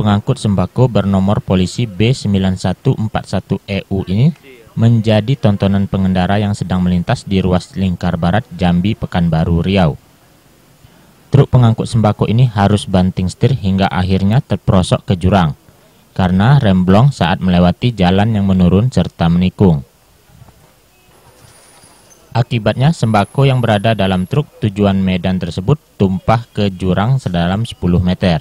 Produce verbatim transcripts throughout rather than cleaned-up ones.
pengangkut sembako bernomor polisi B sembilan satu empat satu E U ini menjadi tontonan pengendara yang sedang melintas di ruas Lingkar Barat, Jambi, Pekanbaru, Riau. Truk pengangkut sembako ini harus banting setir hingga akhirnya terperosok ke jurang karena remblong saat melewati jalan yang menurun serta menikung. Akibatnya sembako yang berada dalam truk tujuan Medan tersebut tumpah ke jurang sedalam sepuluh meter.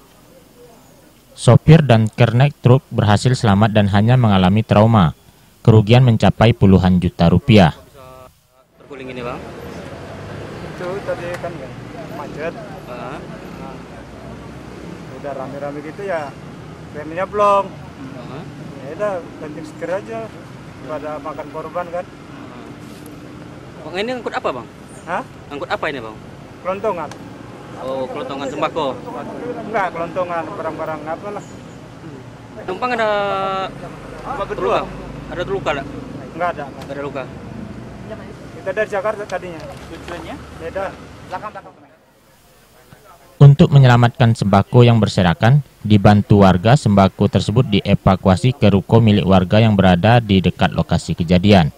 Sopir dan kernet truk berhasil selamat dan hanya mengalami trauma. Kerugian mencapai puluhan juta rupiah. Terguling ini, Bang? Itu tadi kan macet. Uh. Nah, udah rame-rame gitu ya, remnya blong. Uh. Ya udah, banting setir aja pada makan korban kan. Uh. Bang, ini angkut apa, Bang? Hah? Angkut apa ini, Bang? Kelontongan. Oh, kelontongan sembako. Enggak, kelontongan barang-barang apa lah. Numpang ada Apa berdua? Ada luka enggak? Enggak ada. Enggak ada luka. Kita dari Jakarta tadinya. Tujuannya? Medan. Belakang-belakang. Untuk menyelamatkan sembako yang berserakan, dibantu warga sembako tersebut dievakuasi ke ruko milik warga yang berada di dekat lokasi kejadian.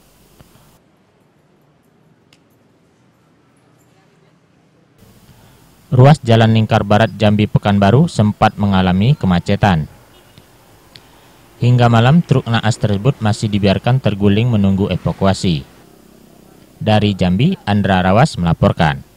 Ruas Jalan Lingkar Barat Jambi Pekanbaru sempat mengalami kemacetan. Hingga malam truk naas tersebut masih dibiarkan terguling menunggu evakuasi. Dari Jambi, Andra Rawas melaporkan.